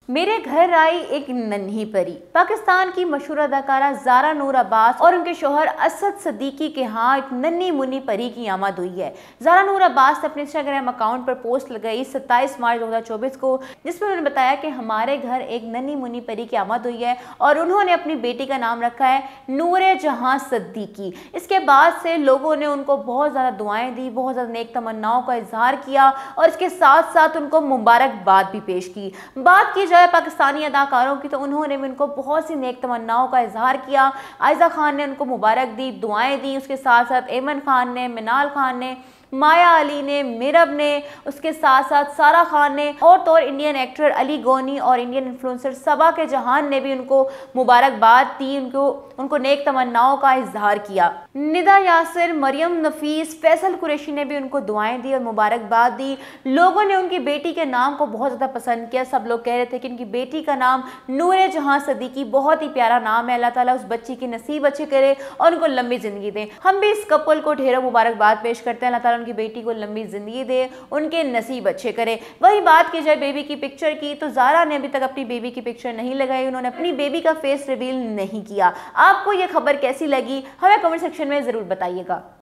میرے گھر آئی ایک ننھی پری۔ پاکستان کی مشہور اداکارہ زارا نور عباس اور ان کے شوہر اسد صدیقی کے ہاں ایک ننھی منی پری کی آمد ہوئی ہے۔ زارا نور عباس نے اپنے انسٹاگرام اکاؤنٹ پر پوسٹ لگائی 27 مارچ 2024 کو، جس میں انہوں نے بتایا کہ ہمارے گھر ایک ننھی منی پری کی آمد ہوئی ہے اور انہوں نے اپنی بیٹی کا نام رکھا ہے نور جہاں صدیقی۔ اس کے بعد سے لوگوں نے ان کو بہت زیادہ دعائیں دی، بہت زیادہ نیک تمناؤں کا اظہار کیا اور اس کے ساتھ ساتھ ان کو مبارکباد بھی پیش کی۔ بات کی پاکستانی اداکاروں کی تو انہوں نے بھی ان کو بہت سی نیک تمناؤں کا اظہار کیا۔ عائزہ خان نے ان کو مبارک دی، دعائیں دی، اس کے ساتھ ساتھ ایمن خان نے، منال خان نے، مایا علی نے، میرب نے، اس کے ساتھ ساتھ سارا خان نے اور تو انڈین ایکٹر علی گونی اور انڈین انفلوئنسر صبا کے جہان نے بھی ان کو مبارکباد دی، ان کو نیک تمناؤں کا اظہار کیا۔ ندا یاسر، مریم نفیس، فیصل قریشی نے بھی ان کو دعائیں دی اور مبارکباد دی۔ لوگوں نے ان کی بیٹی کے نام کو بہت زیادہ پسند کیا۔ سب لوگ کہہ رہے تھے کہ ان کی بیٹی کا نام نور جہاں صدیقی بہت ہی پیارا نام ہے، اللہ تعالیٰ اس بچی کی نصیب اچھے کرے اور ان کو لمبی زندگی دے۔ ہم بھی اس کپل کو ڈھیروں مبارکباد پیش کرتے ہیں، اللہ تعالیٰ ان کی بیٹی کو لمبی زندگی دے، ان کے نصیب اچھے کرے۔ وہی بات کی جائے بیبی کی پکچر کی تو زارا نے ابھی تک اپنی بیبی کی پکچر نہیں لگائی، انہوں نے اپنی بیبی کا فیس ریویل نہیں کیا۔ آپ کو یہ خبر کیسی لگی ہمیں کمنٹ سیکشن میں ضرور بتائیے گا۔